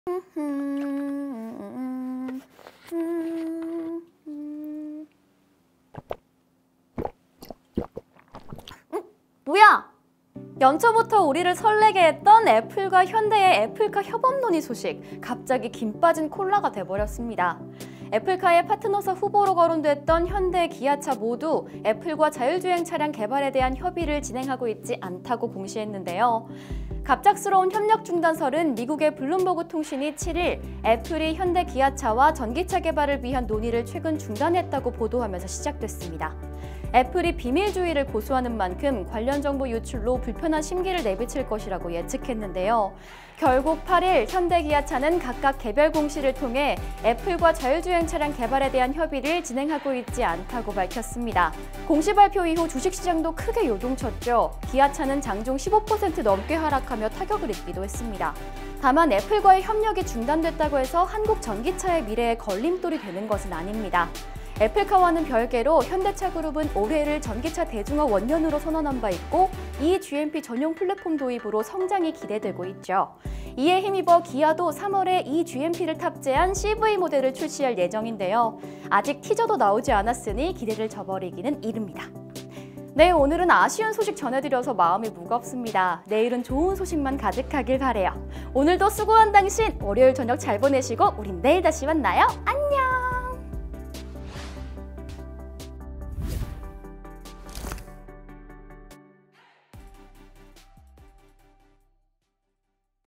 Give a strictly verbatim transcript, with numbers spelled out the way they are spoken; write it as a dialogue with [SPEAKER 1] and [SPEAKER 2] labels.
[SPEAKER 1] 뭐야? 연초부터 우리를 설레게 했던 애플과 현대의 애플카 협업 논의 소식, 갑자기 김 빠진 콜라가 돼버렸습니다. 애플카의 파트너사 후보로 거론됐던 현대, 기아차 모두 애플과 자율주행 차량 개발에 대한 협의를 진행하고 있지 않다고 공시했는데요. 갑작스러운 협력 중단설은 미국의 블룸버그 통신이 칠일 애플이 현대, 기아차와 전기차 개발을 위한 논의를 최근 중단했다고 보도하면서 시작됐습니다. 애플이 비밀주의를 고수하는 만큼 관련 정보 유출로 불편한 심기를 내비칠 것이라고 예측했는데요. 결국 팔일 현대, 기아차는 각각 개별 공시를 통해 애플과 자율주행 차량 개발에 대한 협의를 진행하고 있지 않다고 밝혔습니다. 공시 발표 이후 주식시장도 크게 요동쳤죠. 기아차는 장중 십오 퍼센트 넘게 하락하며 타격을 입기도 했습니다. 다만 애플과의 협력이 중단됐다고 해서 한국 전기차의 미래에 걸림돌이 되는 것은 아닙니다. 애플카와는 별개로 현대차 그룹은 올해를 전기차 대중화 원년으로 선언한 바 있고 이 지엠피 전용 플랫폼 도입으로 성장이 기대되고 있죠. 이에 힘입어 기아도 삼월에 이 지엠피를 탑재한 씨브이 모델을 출시할 예정인데요. 아직 티저도 나오지 않았으니 기대를 저버리기는 이릅니다. 네, 오늘은 아쉬운 소식 전해드려서 마음이 무겁습니다. 내일은 좋은 소식만 가득하길 바래요. 오늘도 수고한 당신, 월요일 저녁 잘 보내시고 우린 내일 다시 만나요. 안녕!